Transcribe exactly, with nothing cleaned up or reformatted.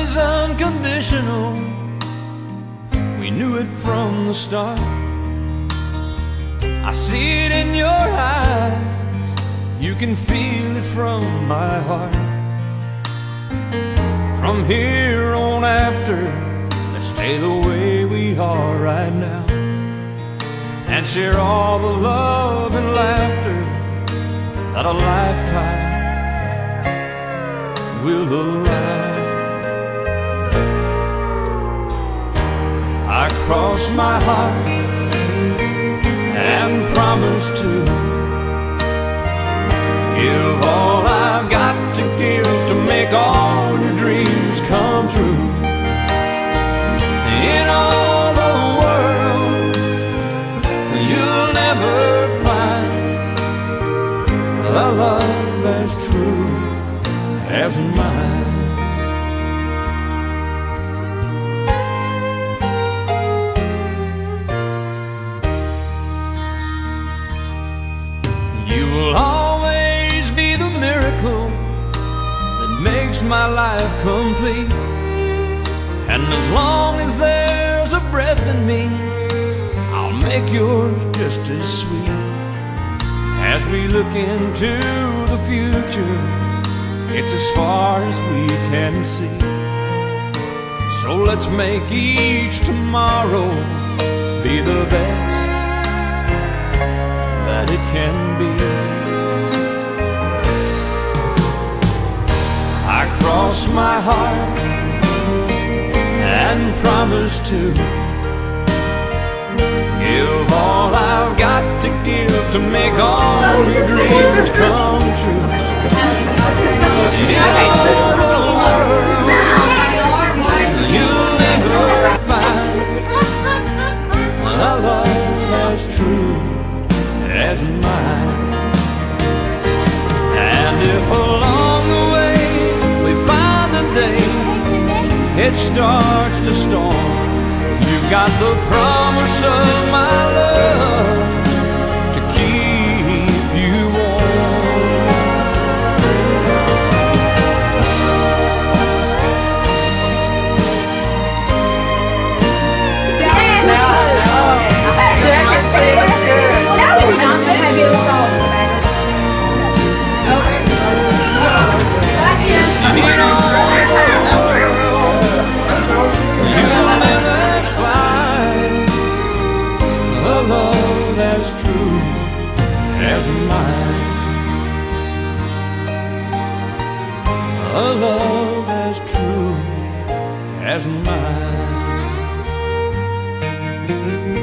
is unconditional. We knew it from the start. I see it in your eyes, you can feel it from my heart. From here on after, let's stay the way we are right now, and share all the love and laughter that a lifetime will allow. I cross my heart and promise to give all I've got to give to make all your dreams come true. In all the world, you'll never find a love as true as mine. You will always be the miracle that makes my life complete. And as long as there's a breath in me, I'll make yours just as sweet. As we look into the future, it's as far as we can see. So let's make each tomorrow be the best that it can be. I cross my heart and promise to give all I've got to give to make all your dreams come true. In all the world, you'll never find a love as true as mine. And if along the way we find a day it starts to storm, you've got the promise of my love to keep you warm. A love as true as mine.